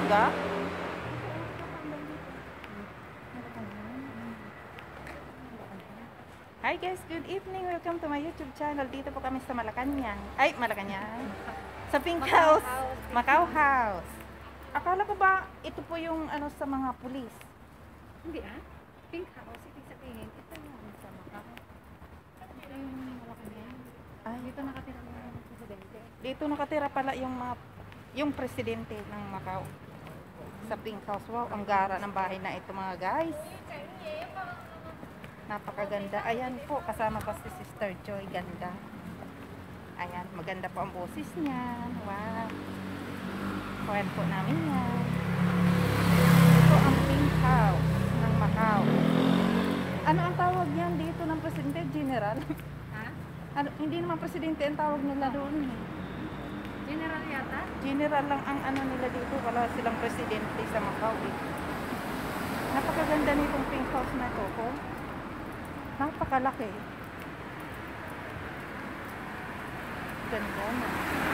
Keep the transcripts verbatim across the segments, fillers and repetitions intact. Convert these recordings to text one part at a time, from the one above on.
Talaga? Hi guys, good evening. Welcome to my YouTube channel. Dito po kami sa Malacanang. Ay, Malacanang. Sa Pink Macau House. House. Macau House. Akala ko ba ito po yung ano sa mga pulis? Hindi ah. Pink House. Ibig sabihin, ito yung sa Macau. Ito yung Malacanang. Ay, Dito nakatira yung presidente. dito nakatira pala yung mga, yung presidente ng Macau. Sa Pink House. Wow, ang gara ng bahay na ito mga guys. Napakaganda. Ayan po, kasama pa si Sister Joy. Ganda. Ayan, maganda po ang boses niya. Wow. Kuwan po namin yan. Ito ang Pink House ng Macau. Ano ang tawag niyan dito ng Presidente? General? Ha? Ano, hindi naman Presidente ang tawag nila doon. eh. General yata? General lang ang ano nila dito. Wala silang Presidente sa Macau. Eh. Napakaganda nitong Pink House na ito po. Napakalaki. Ganda na.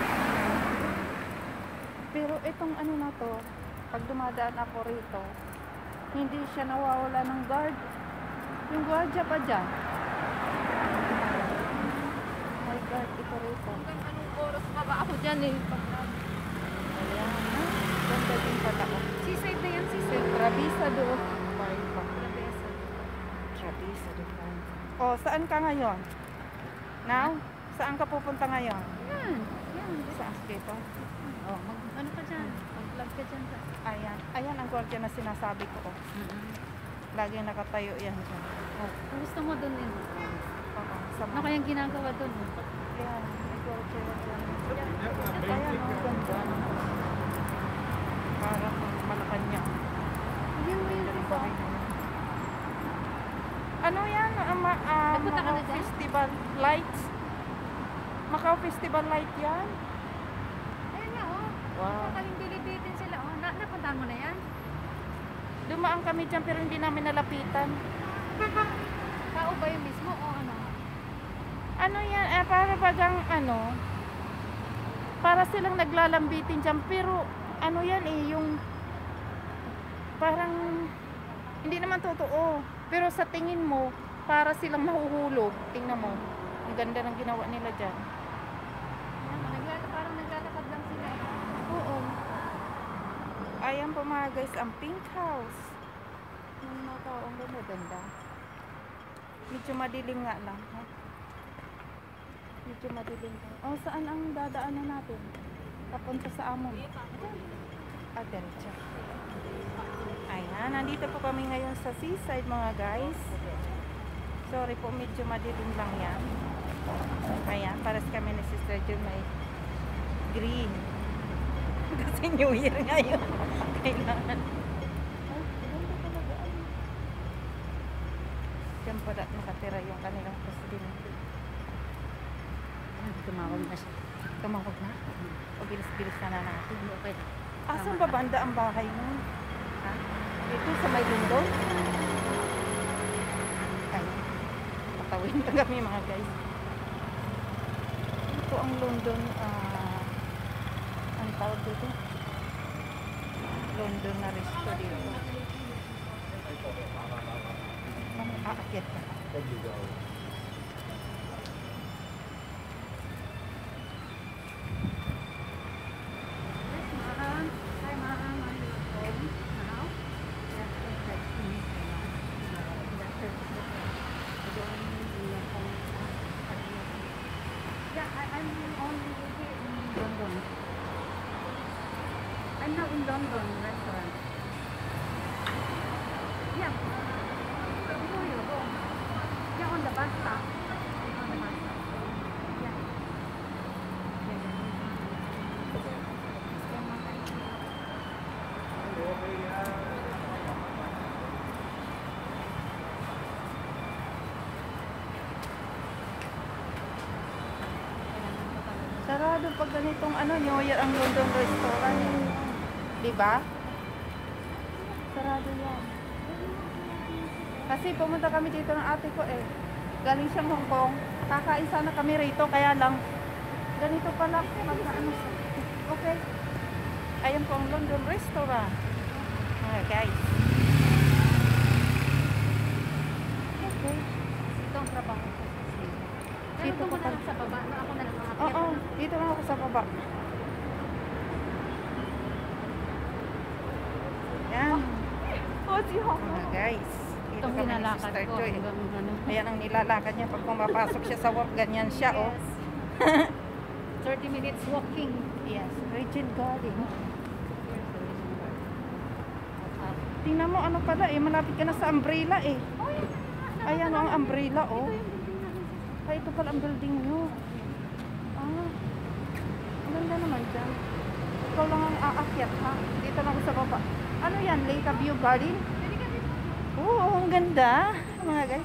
Pero itong ano na to, pag dumadaan ako rito, hindi siya nawawala ng guard. Yung guardia pa dyan. May guard ito rito. Hanggang anong oras pa ba ako dyan eh? Ayan. Ganda din pala. Oh. Seaside na yan, seaside. Trabisado. Park pa. Trabesa. Trabisado. Oh, saan ka ngayon? Now? Saan ka pupunta ngayon? Yan. Yan. Saan dito? Oh, mag, ano ka dyan? Mag-vlog ka dyan. Sa... Ayan. Ayan ang guardia na sinasabi ko. Oh. Mm-hmm. Laging nakatayo yan dyan. Oh, kung gusto mo dun yun. Oo. Sa Ano kayang ginagawa dun? Ayan. May guardia na dyan. Ayan. Ang ganda. Parang Malacanang. Yan mo yun dito. Ano yan? Uh, ma uh, Nagpunta ka Macau na dyan? Festival Lights. Macau Festival Light yan. Ayan nga oh. Wow. Makaling bilibitin sila oh. Na napuntahan mo na yan? Dumaan kami dyan pero hindi namin nalapitan. Tao ba yun mismo o ano? Ano yan? Eh, para bagang ano, para silang naglalambitin dyan. Pero ano yan eh, yung parang hindi naman totoo. Pero sa tingin mo, para silang mahuhulog. Tingnan mo. Ang ganda ng ginawa nila dyan. Ayan, naglala, parang naglalakad lang sila. Oo. Ayan po mga guys, ang Pink House. Yung mga tao, ang ganda-ganda. Medyo madilim nga lang. Ha? Medyo madilim lang. O, saan ang dadaanan natin? Papunta sa Amon. Ah, diretso. Ayan, nandito po kami ngayon sa seaside mga guys. Sorry po, medyo madilim lang yan. Ayan, pares kami ni Sister June may green. Kasi New Year ngayon. Kailangan. Ay, ganda talaga. Diyan pala nakatira yung kanilang presidente. Tumawag na siya. Tumawag na? O bilis-bilis na na natin. Okay. Asan ba banda ang bahay mo? Ha? Dito sa may lindol? Ay, patawin na kami mga guys. Ito ang London, ah, uh, ang tawag dito? London na resto dito. Ang aakyat ka. Ma'am, hi ma'am, are you home now? Yes, exactly. Yeah, I, I'm only here in London. I'm now in London restaurant. Yeah. Where you go? Yeah, on the bus stop. On the bus stop. Yeah. Sarado pag ganitong ano, New Year ang London restaurant. Diba? Sarado yan. Kasi pumunta kami dito ng ate ko eh. Galing siyang Hong Kong. Kakain sana kami rito, kaya lang ganito pala. Mag ano siya. Okay. Ayan po ang London Restaurant. Mga guys. Okay. Ito ang trabaho ko sa sila. Pero Dito doon ko ko na lang sa baba. No, ako na lang ang Oo, dito lang ako sa baba. Yan. Oh, si Hong. Mga guys. Dito Itong kami ni nilalakad Sister ko. Joy. Hanggang ano. Ayan ang nilalakad niya pag pumapasok siya sa work. Ganyan siya, oh. Yes. thirty minutes walking. Yes, Regent Garden. Tingnan mo, ano pala eh, malapit ka na sa umbrella eh. Oh, yan. Ayan ang umbrella, oh. Ito yung building namin. Ay, ito pala ang building nyo. Ah, ang ganda naman dyan. Ikaw lang ang aakyat, ha? Dito lang ako sa baba. Ano yan, Lake View Garden? Pwede ka dito. Oo, ang ganda. Mga guys.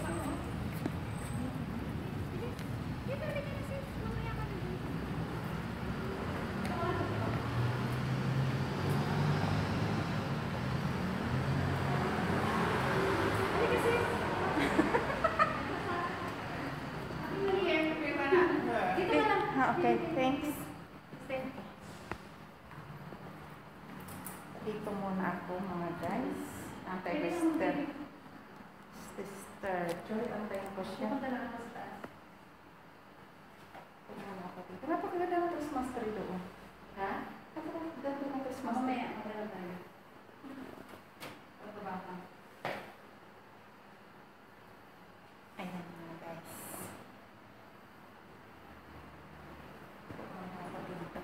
Dito, dito na sis. Mamaya ka na dito. Pwede ka sis. Dito na lang. Ha, okay, thanks. Stay. Dito muna ako, mga guys. Antay ko sister. Sister Joy, antayin ko siya. Pupunta na ako sa taas. Pupunta ako dito. Napakaganda ng Christmas tree doon. Ha? Napakaganda ng Christmas tree. Mamaya, mamaya tayo. Pagkaba ka. Ayan, mga guys. Pupunta ako dito.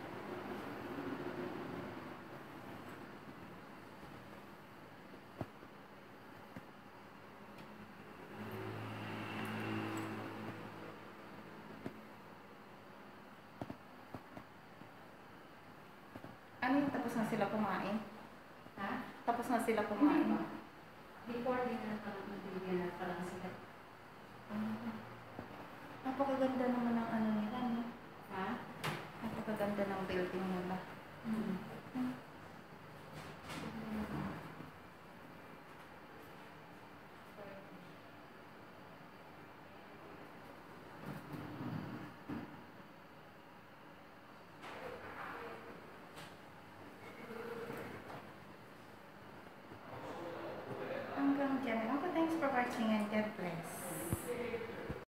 Ano yung tapos na sila kumain? Ha? Tapos na sila Hindi kumain? ba? Before dinner pa lang, dinner pa lang sila. Ah. Napakaganda naman ng ano nila, no? Ha? Napakaganda ng building nila. Hmm. Hanggang dyan. Okay, thanks for watching and God bless.